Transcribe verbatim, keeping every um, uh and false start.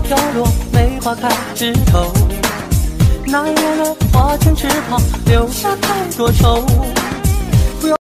飘落，梅花开枝头。那夜的花前池旁，留下太多愁。